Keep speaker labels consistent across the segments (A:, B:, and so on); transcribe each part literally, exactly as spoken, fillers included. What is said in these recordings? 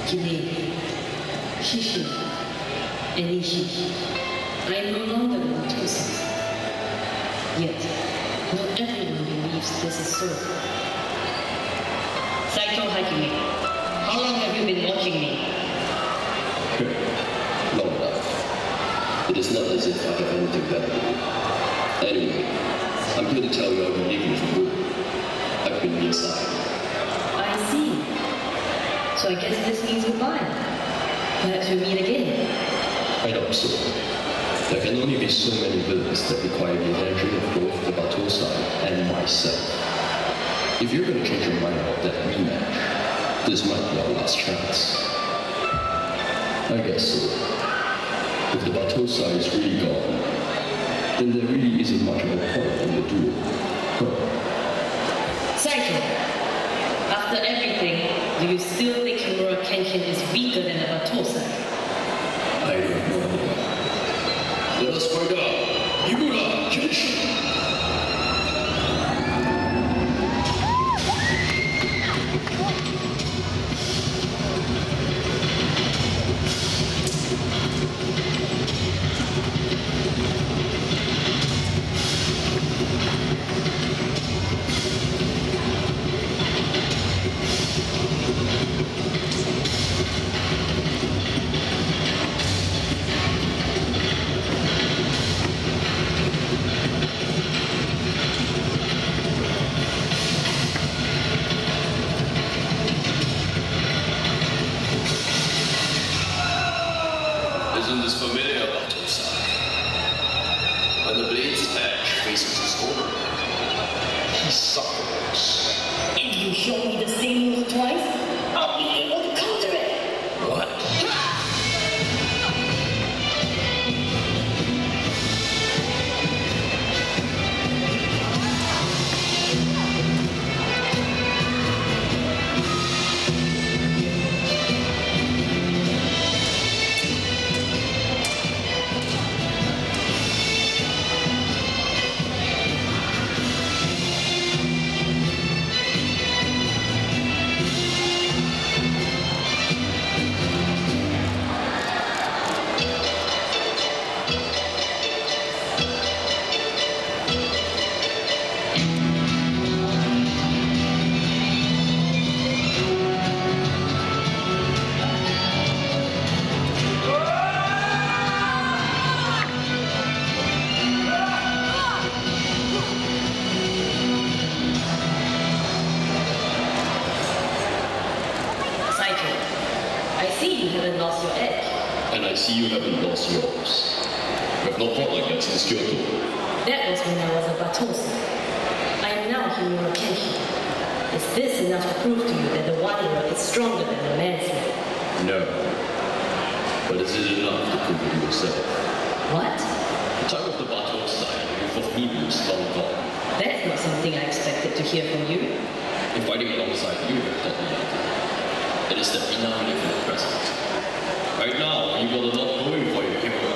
A: Kine, Shishi, and Ishi. I am no longer the Watosa. Yet, not everyone believes this is so. Saito Hajime, how long have you been watching me?
B: Long enough. It is not as if I have anything better to do. Anyway, I'm here to tell you I've been leaving for good. I've been inside.
A: I see. So I guess this means goodbye. Perhaps we'll meet again.
B: I hope so. There can only be so many villains that require the energy of both the Batosai and myself. If you're going to change your mind about that rematch, this might be our last chance. I guess so. If the Batosai is really gone, then there really isn't much of a point in the duel. Huh.
A: Saito, after everything, do you still think Himura Kenshin is weaker than the Batosai?
B: I don't know. Let us find out. Himura Kenshin! Isn't this familiar, Batosai? When the Blade's edge faces his opponent, he suffers.
A: If you show me the same move twice, I'll be able to counter it.
B: What?
A: I see you haven't lost your edge.
B: And I see you haven't lost yours. We have not fought like that since Kyoto.
A: That was when I was a Batosai. I am now Himura Kenshin. Is this enough to prove to you that the Wanderer is stronger than the Manslayer?
B: No. But is it enough to prove it yourself?
A: What?
B: The time of the Batosai and for Mibu is long gone.
A: That's not something I expected to hear from you.
B: In fighting alongside you, taught me nothing. It is that we now live in the present. Right now, you got a lot going for you, Himura.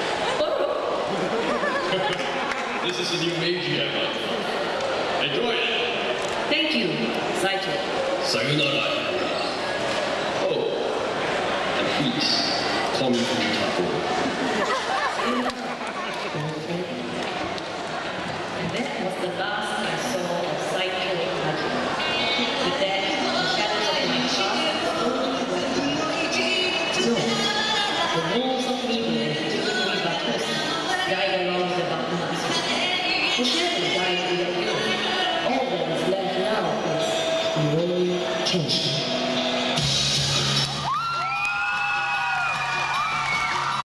B: This is a new Meiji I got. Enjoy it!
A: Thank you, Saito.
B: Sayonara. Oh, and please, call me Fujitako.
A: And that was the last I saw of Saito Hajime. With that, the shadows of my past slowly went. No, the walls of evil and particularly Batosai died along with the Bakumatsu. The shadow died with the will. All that is left now is Himura Kenshin.